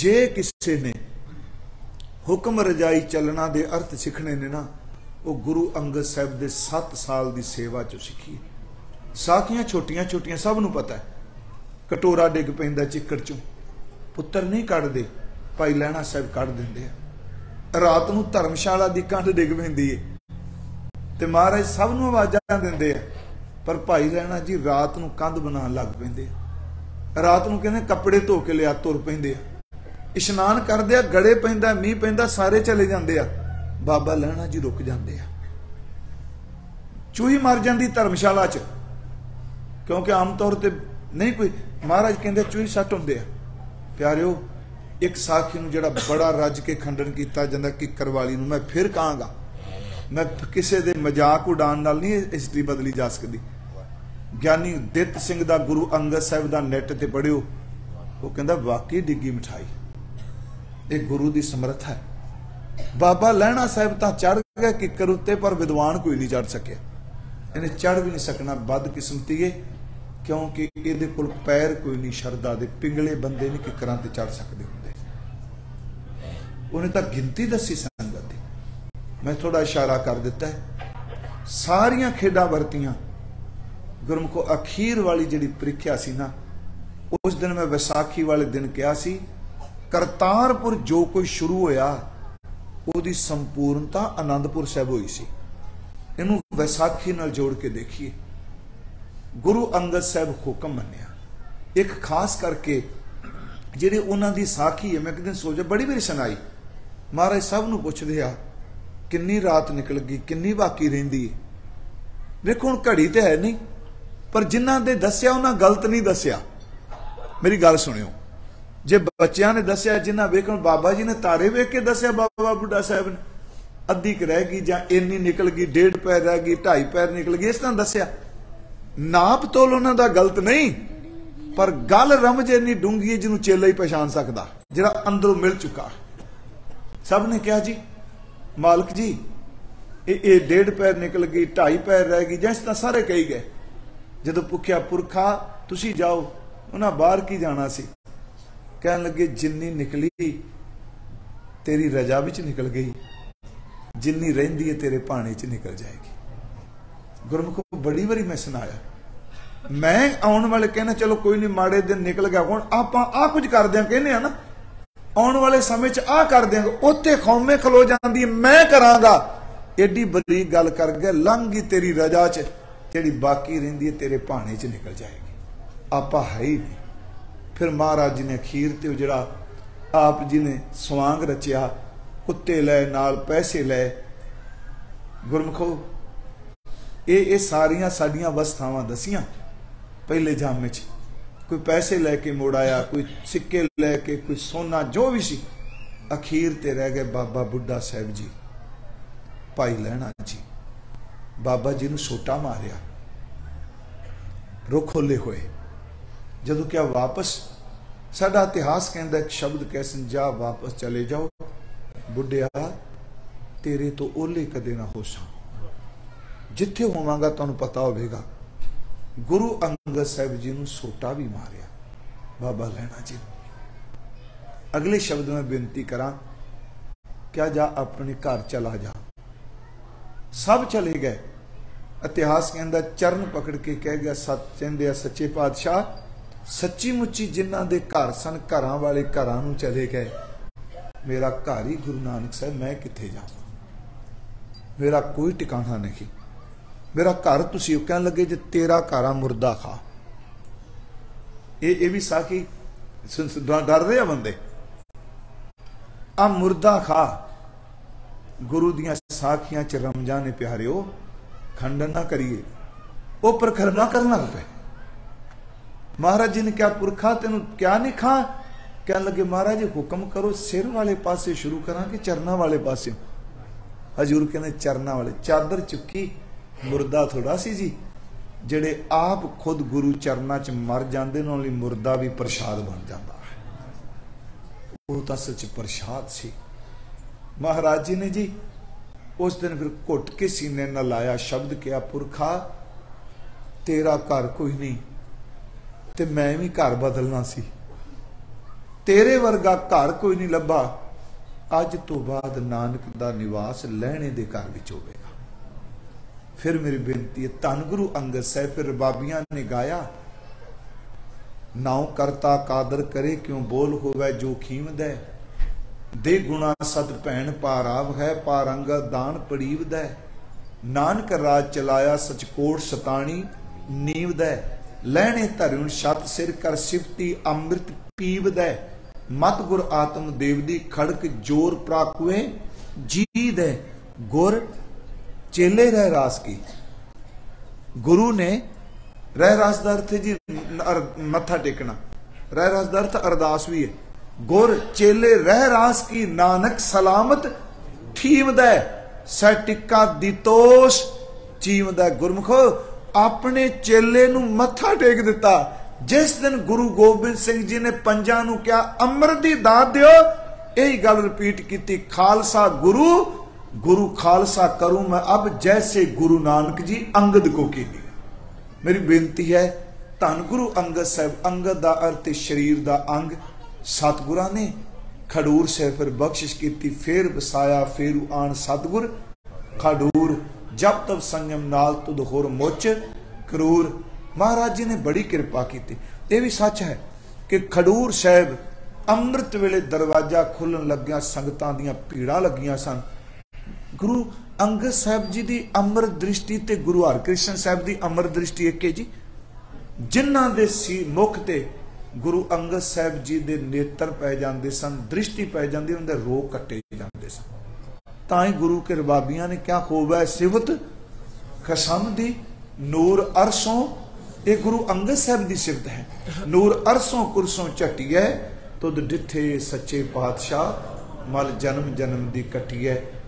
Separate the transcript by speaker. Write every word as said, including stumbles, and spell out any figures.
Speaker 1: जे किसी ने हुक्म रजाई चलना दे अर्थ सीखने ने ना, वो गुरु अंगद साहब दे सत्त साल की सेवा चो सीखी। साखियां छोटियां छोटियां सब नूं पता है। कटोरा डिग पैंदा चिक्कड़ चों, पुत्तर नहीं कढ़दे, भाई लहणा साहब कढ़ दिंदे आ। रात नूं धर्मशाला दी कंध डिग पैंदी है ते महाराज सब नूं आवाज़ां दिंदे आ, पर भाई लहणा जी रात नूं कंध बनाउण लग पैंदे आ। रात नूं कहंदे कपड़े धो के लिया तुर पैंदे आ। इशनान करदे आ, गड़े पैंदा मींह पैंदा, सारे चले जांदे आ, बाबा लहणा जी रुक जांदे आ। चूही मर जांदी धर्मशाला च, क्योंकि आम तौर पर नहीं कोई, महाराज कहते चूही सट होंदे आ। प्यारिओ एक साखी नूं जिहड़ा बड़ा रज के खंडन किया जाता किकर वाली नूं, मैं फिर कहांगा, मैं किसी दे मजाक उड़ाण नाल नहीं हिस्टरी बदली जा सकती। ज्ञानी दित सिंह दा गुरु अंगद साहिब दा नैट ते पढ़िओ, वो कहंदा वाकई डिग्गी मिठाई, ये गुरु दी समर्थ है। बाबा लहणा साहिब तां चढ़ गया किकर उत्ते, पर विद्वान कोई नहीं चढ़ सकिया। इन्हें चढ़ भी नहीं सकना, बदकिस्मती है, क्योंकि ये कोल पैर कोई नहीं शरदा दे, पिंगले बंदे नहीं किकरां ते चढ़ सकते होंदे। उन्हें तो गिनती दसी संगत दी, मैं थोड़ा इशारा कर दिता है। सारियां खेडां वरतियां, गुरमुखो अखीर वाली जिहड़ी प्रीख्या सी ना, उस दिन मैं विसाखी वाले दिन कहा सी, करतारपुर जो कोई शुरू होया उहदी संपूर्णता आनंदपुर साहिब हुई सी। इनू वैसाखी नाल जोड़ के देखिए। गुरु अंगद साहब हुक्म मन्निया, एक खास करके जिहड़ी उन्हां दी साखी है, मैं एक दिन सोचा बड़ी मेरी सुनाई, महाराज सब नूं पुछदे आ किन्नी रात निकल गई, किन्नी बाकी रहिंदी है। देखो हुण घड़ी ते है नहीं, पर जिन्हां दे दस्सिया उन्हां गलत नहीं दस्सिया। मेरी गल सुनियो, जे बच्चियां ने दस्सिया, जिन्हां वेखण बाबा जी ने तारे वेख के दस्सिया, बाबा बुढ़ा साहब ने अद्धी क रह गई जां इन्नी निकल गई, डेढ़ पैर रह गई, ढाई पैर निकल गई, इस तरह दस्सिया। नाप तोल उन्हां दा गलत नहीं, पर गल रमज इन्नी डूंगी है जिन्हों चेला ही पहचान सकता, जिहड़ा अंदरों मिल चुका। सब ने कहा जी मालिक जी ये डेढ़ पैर निकल गई, ढाई पैर रह गई, जिस तरह सारे कही गए। जदों पुछया पुरखा तुसी जाओ, उन्हां बाहर की जाना सी, कहन लगे जिन्नी निकली तेरी रजा विच निकल गई, जिन्नी रहिंदी है तेरे भाणे च निकल जाएगी। गुरमुखो बड़ी बारी मैं सुनाया, मैं आने वाले कहना चलो कोई नहीं, माड़े दिन निकल गया, हुण आपां आ कुछ कर दें कहने ना, आने वाले समय च आ कर देंगे, उत्ते कौमे खलो जांदी मैं करांगा, एडी बड़ी गल कर गया, लंघ गई तेरी रजा च, जिहड़ी बाकी रहिंदी है तेरे भाणे च निकल जाएगी। आपा है ही नहीं। फिर महाराज जी ने अखीर ते जिहड़ा आप जी ने स्वांग रचिया, कुत्ते लै नाल पैसे लै। गुरमुखो ये ये सारियां साडियां अवस्थावां दसियां। पहले जामे च कोई पैसे लैके मुड़ आया, कोई सिक्के लैके, कोई सोना जो भी सी, अखीर ते रह गए बाबा बुढ़ा साहब जी, भाई लहणा जी। बाबा जी नूं सोटा मारिया, रुख होले होए। जदों क्या वापस, साडा इतिहास कहता एक शब्द कैसन, जा वापस चले जाओ बुढ़िया, तेरे तो ओले कदे ना होसा, जिथे होवांगा तुहानूं पता होवेगा। गुरु अंगद साहिब जी नूं सोटा भी मारिया बाबा लहणा जी। अगले शब्द में बेनती करा, क्या जा अपने घर चला जा। सब चले गए। इतिहास कहता चरण पकड़ के कह गया, सत कहंदे सच्चे पातशाह, सच्ची मुच्ची जिन्हां दे घर सन, घरां वाले घरां नूं चले गए, मेरा घर ही गुरु नानक साहब, मैं किथे जावां, मेरा कोई टिकाणा नहीं, मेरा घर तुसीं। कहन लगे जे तेरा घर आ मुर्दा खा। ये भी साखी डर रहे आ बंदे, आ मुर्दा खा। गुरु दियां साखियां च रमजां ने प्यारिओ, खंडन ना करिए, वो परखरमा करना पे। महाराज जी ने क्या पुरखा तेन क्या नहीं खा, कहने लगे महाराज जी हुक्म करो, सिर वाले पासे शुरू करा कि चरना वाले पासे। हजूर कहने चरना वाले, चादर चुकी, मुर्दा थोड़ा सी जी, जेड़े आप खुद गुरु चरना च मर जाते उन्हां लई मुर्दा भी प्रसाद बन जाता है। वो तो सच प्रसाद सी। महाराज जी ने जी उस दिन फिर घुट के सीने न लाया, शब्द किया, पुरखा तेरा घर कोई नहीं, ते मैं भी घर बदलना सी, तेरे वर्गा घर कोई नहीं लभा, अज तो बाद नानक दा निवास लहणे दे घर विच होवेगा। फिर मेरी बेनती है, धन गुरु अंगद साहिब, फिर रबाबियां ने गाया, नाउ करता कादर करे क्यों बोल होवे जो खीम दे, दे गुणा सत भैन पाराव है, पार अंगद दान पड़ीव दे, नानक राज चलाया सचकोट सताणी नीव दे, लहणे धरुण छत सिर कर सिफती अमृत पीव दे, मत गुर आत्म देव दी खड़क जोर प्राकुए जी दे, गुर चेले रह रास की। गुरु ने रह रास का अर्थ जी मत्था टेकना, रह रास का अर्थ अरदास भी है। गुर चेले रह रास की नानक सलामत ठीम दे, सै टिक्का दितोष चीम दे। गुरमुखो अपने चेले नू मत्था टेक दिता। जिस दिन गुरु गोबिंद सिंह जी ने पंजा नू क्या अमृत दी दात दियो, यही गल रिपीट की, खालसा गुरु गुरु खालसा करूं मैं अब जैसे गुरु नानक जी अंगद को की। मेरी बेनती है, धन गुरु अंगद साहब, अंगद दा अर्थ शरीर दा अंग, सतगुरा ने खडूर से फिर बख्शिश की, फिर वसाया फेरू आन सतगुर खडूर, जब तब संयम नाल तुद होर मुच करूर। महाराज जी ने बड़ी कृपा की। यह भी सच है कि खडूर साहब अमृत वेले दरवाजा खुलन लग्या, संगतां दियां भीड़ां लगियां सन। गुरु अंगद साहब जी की अमृत दृष्टि ते गुरु हरकृष्ण साहब की अमृत दृष्टि एक है जी। जिन्हां दे सी मुख ते गुरु अंगद साहब जी दे नेत्र पै जांदे सन, दृष्टि पै जांदी, उनके रोग कट्टे जांदे सन। तां ही गुरु के रबाबियां ने क्या होवे सिवत खसम दी नूर अरसों, ये गुरु अंगद साहब की सिफत है। नूर अरसों कुरसों झटिए तुद डिठे सच्चे पातशाह, मल जन्म जन्म दी कटिए।